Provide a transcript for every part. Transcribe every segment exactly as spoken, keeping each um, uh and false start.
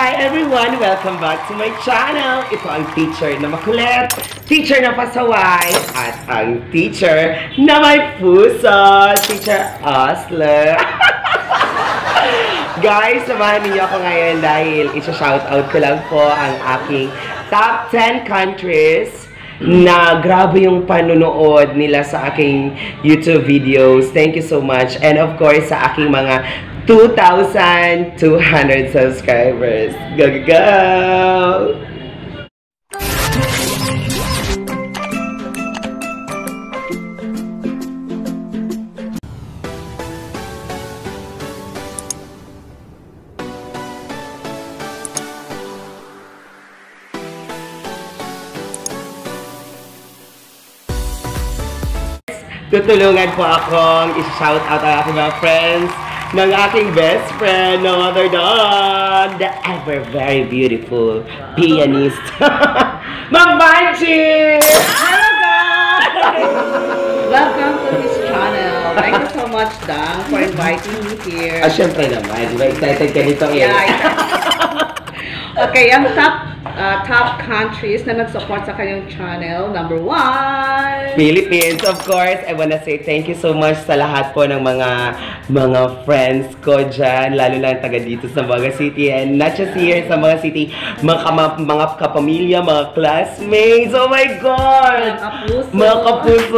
Hi everyone! Welcome back to my channel! Ito ang teacher na makulit, teacher na pasaway, at ang teacher na may puso, teacher Osler. Guys, samahan niyo ako ngayon dahil isa-shoutout ko lang po ang aking top ten countries na grabe yung panunood nila sa aking YouTube videos. Thank you so much. And of course, sa aking mga two thousand two hundred subscribers. Go, go, go! Tutulungan po akong i-shoutout ang aking mga friends ng aking best friend, no other than the ever very beautiful pianist, Ma'am Banchi! Hello guys! Welcome to this channel. Thank you so much, Dang, for inviting me here. Ah, syempre naman. Di ba excited ka nito? Yeah, okay, ang top uh, top countries na nag-support sa kanyang channel. Number one, Philippines, of course. I wanna say thank you so much sa lahat po ng mga mga friends ko dyan, lalo lang taga dito sa mga city, and not just here sa mga city, mga, kama, mga kapamilya, mga classmates. Oh my God! Mga kapuso. Mga kapuso.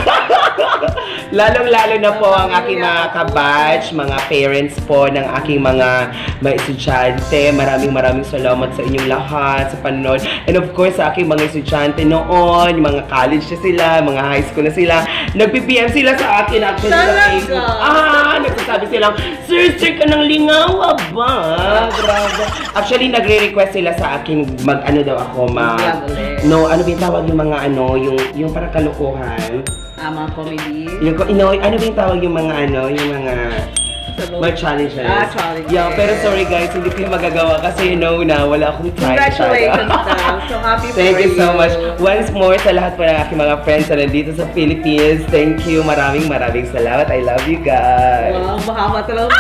Lalong-lalo na po ang aking mga kabatch, mga parents po ng aking mga mga estudyante. Maraming maraming salamat sa inyong lahat sa panonood. And of course, sa aking mga estudyante noon, mga college na sila, mga high school na sila, nag-P P M sila sa akin actually sa Facebook. Ah, nagsasabi silang, Sir, sir ka ng lingaw ba? Grabe. Actually, nagre-request sila sa akin mag-ano daw ako, mag... No, ano ba yung tawag yung mga ano, yung, yung parang kalokohan? Ah, mga comedy. Yung, you know, ano ba yung tawag yung mga ano, yung mga... mga challenges. Ah, challenges. Yeah, pero sorry guys, hindi ko yung magagawa kasi you know na wala akong time. Congratulations, Dang. So happy for you. Thank you so much. Once more sa lahat po ng aking mga friends na nandito sa Philippines. Thank you. Maraming maraming salamat. I love you guys. Wow, mahama talaga.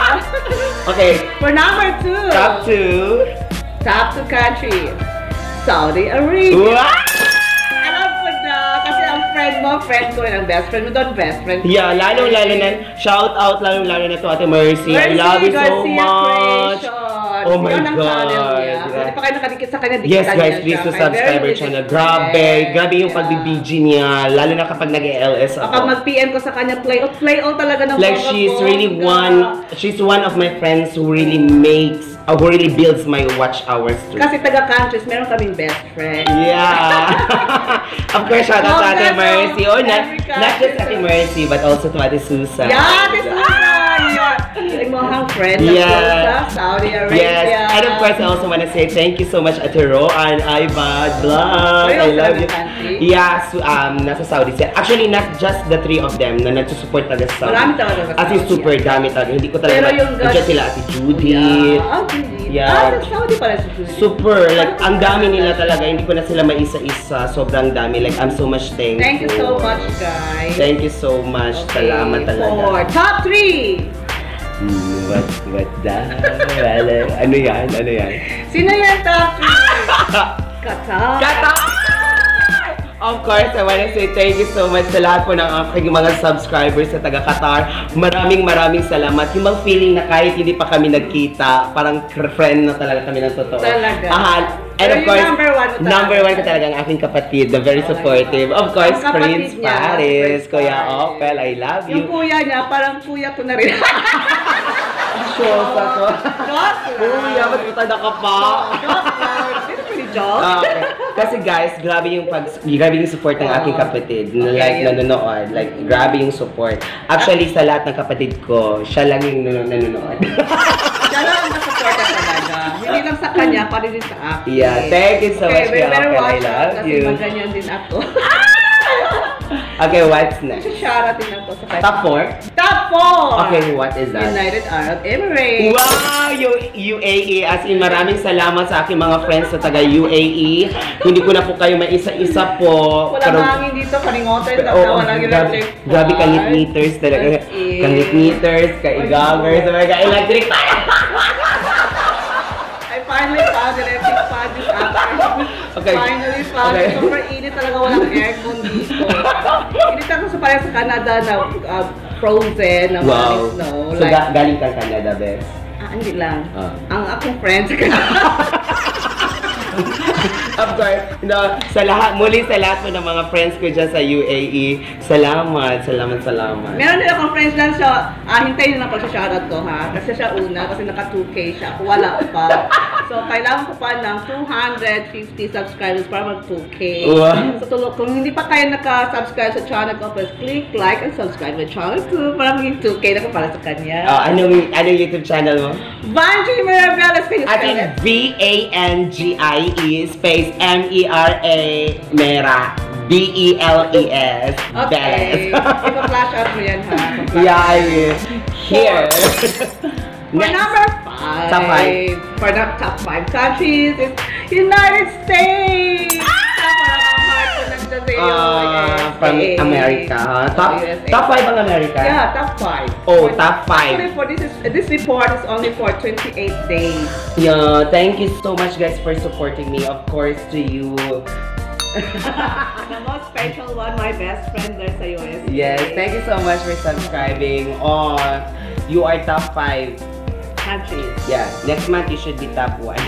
Okay. For number two. Top two. Top two country. Saudi Arabia. Wow! Alam ko na, kasi ang friend mo, friend ko, and ang best friend mo doon, best friend. Yeah, lalong-lalo na, shout out lalong-lalo na to Ate Mercy. I love you so much. Oh my God. Hindi pa kayo nakadikit sa kanya, Yes guys, please to subscribe our channel. Grabe, grabe yung pag-B G niya, lalo na kapag nag-L S ako. Kapag mag-P M ko sa kanya, play out, play out talaga ng like she's really one, she's one of my friends who really makes, uh, who really builds my watch hours too. Kasi taga-countries, meron kaming best friend. Yeah. Of course, shout out to Ate Mercy. Oh, not, not just Ate Mercy, but also to Ate Susan. Yeah, Ate Susan! Yung mga friend na yeah. sa Saudi Arabia. Yes, and of course, I also want to say thank you so much Ate Ro and Ibad Vlog. I love you. Yeah, so, um, nasa Saudi sila. Actually, not just the three of them na nagsusupport talaga sa Saudi. Marami talaga sa Saudi. As in, super dami talaga. Hindi ko talaga. Pero yung nandiyan sila Ate Judith. Yeah, oh, Judith. Yeah. Ah, sa Saudi pala si Judith. Super. Like, ang dami nila talaga. Hindi ko na sila maisa-isa. Sobrang dami. Like, I'm so much thankful. Thank you so much, guys. Thank you so much. Okay, salamat talaga. Four. Top three. Hmm, what, what that? Ano yan? Ano yan? Sino yan top three? Qatar. Qatar! Of course, I wanna say thank you so much sa lahat po ng aking mga subscribers sa taga Qatar. Maraming maraming salamat. Yung mga feeling na kahit hindi pa kami nagkita, parang friend na talaga kami ng totoo. Talaga. Aha. And of course, number one, number one ko talaga ang aking kapatid, the very supportive. Of course, Prince Paris. Kuya Opel, I love you. Yung kuya niya, parang kuya ko na rin. Sure pa to. Kuya, ba't itada ka pa? Ah, okay. Kasi guys, grabe yung pag grabe yung support ng aking kapatid. Okay, like yun. nanonood, like grabe yung support. Actually, sa lahat ng kapatid ko, siya lang yung nanonood. Siya lang ang nasuporta talaga. Hindi lang sa kanya, pati din sa akin. Yeah, thank you so okay, much. Okay, very I love kasi you. Kasi maganyan din ako. Okay, what's next? Shoutout din ako sa Top four? Top four! Okay, what is that? United Arab Emirates. Wow! U A E. As in, maraming salamat sa aking mga friends sa taga U A E. Hindi ko na po kayo maisa-isa po. Wala pero, hangin dito, kaningotes. Oh, oh, grabe, grabe kangit-meters talaga. Kangit-meters, kaigagers, mga ka-electric. Ay, finally found electric fan this afternoon. Okay. Finally found Okay. it. Super init talaga, walang aircon dito. Init ako sa parang sa Canada na uh, frozen, na Wow. snow. So, ga galing kang Canada, Bes? Ah, hindi lang. Ah. Ang akong friends sa Canada. Of course, no, sa lahat, muli sa lahat po ng mga friends ko dyan sa U A E, salamat, salamat, salamat. Meron din akong friends lang siya. Ah, hintayin na lang pag sa shoutout ko ha. Kasi siya una, kasi naka two K siya. Ako wala pa. So, kailangan ko pa ng two hundred fifty subscribers para mag two K. Wow. So, tulog, kung hindi pa kayo naka-subscribe sa channel ko, please click like and subscribe my channel too. Para maging two K na ko para sa kanya. Oh, anong, anong YouTube channel mo? Vanjie Mirabeles, can you At spell in it? V A N G I E space M E R A Mera B E L E S Okay. Beles. Ipa-flash out mo yan ha. Yeah, I will. Here. For Next. number five. Top five. For the top five countries is United States. Ah! Uh, from America. huh? Top, U S A. top five ang America? Yeah, top five. Oh, For- top five. Actually, for this is this report is only for twenty-eight days. Yeah, thank you so much guys for supporting me. Of course, to you. The most special one, my best friend there sa U S A. Yes, thank you so much for subscribing. Oh, you are top five. Countries. Yeah, next month you should be top one.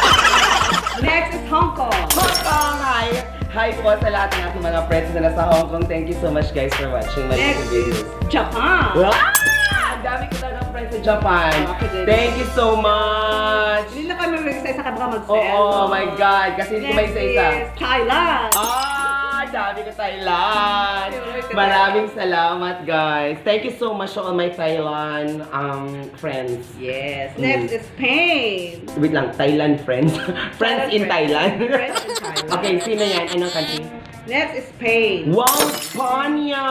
Next is Hong Kong. Hong Kong! Hi! Hi po sa lahat ng ating mga friends na nasa Hong Kong. Thank you so much guys for watching my Next YouTube is videos. Japan. Wow! Ang dami ko talagang friends sa Japan. Oh, ako din. Thank you so much! Hindi na kami mag-isa-isa ka baka Oh, mag-sell. oh my God! Kasi hindi ko may Next isa-isa. is Thailand. Ah, dami ko Thailand. Favorite Maraming salamat, guys. Thank you so much to all my Thailand um friends. Yes. Mm. Next is Spain. Wait lang, Thailand friends. friends in Thailand. Friends in Thailand. Okay, sino yan? Anong country? Next is Spain. Wow, Spanya!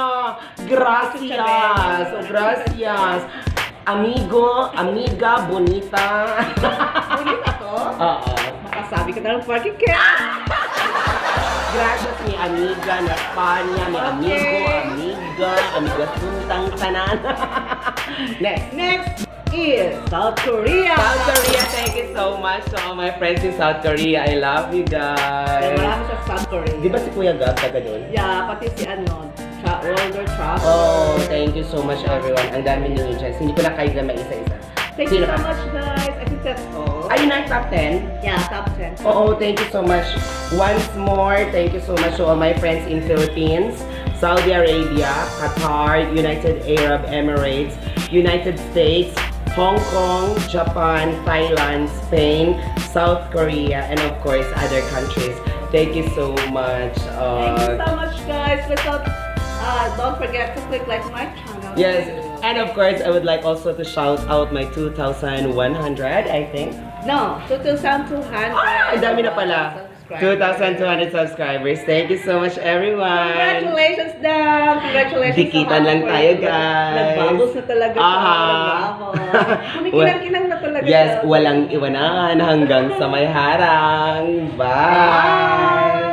Gracias! Oh, gracias! Amigo, amiga, bonita. Ulit ako. Oo. Makasabi ka na ng parking cat. Gracias mi amiga na Spanya, mi amigo, amiga, amiga suntang tanan. Next. Next is South Korea. South Korea, thank you so much to all my friends in South Korea. I love you Kaya guys. marami sa South Korea. Di ba si Kuya Gab taga doon? Yeah, pati si ano, tra older travel. Oh, thank you so much everyone. Ang dami ninyo dyan. Hindi ko na kayo na maisa-isa. Thank you Sino so ka? much guys. I think that's all. Are you na top ten? Yeah, top ten. Oo, thank you so much. Once more, thank you so much to all my friends in Philippines, Saudi Arabia, Qatar, United Arab Emirates, United States, Hong Kong, Japan, Thailand, Spain, South Korea, and of course, other countries. Thank you so much. Thank you Uh, so much guys. Please don't, uh, don't forget to click like my channel. yes, too. and of course, I would like also to shout out my two thousand one hundred, I think. No, two thousand two hundred. Ah, ang dami na pala. two thousand two hundred subscribers. Thank you so much, everyone. Congratulations, Dan! Congratulations Dikitan sa lang mga tayo, friends. guys. Nag-bubbles na talaga siya. Aha. Nag-bubbles. Kumikinang-kinang na talaga Yes, siya. walang iwanan hanggang sa may harang. Bye! Bye!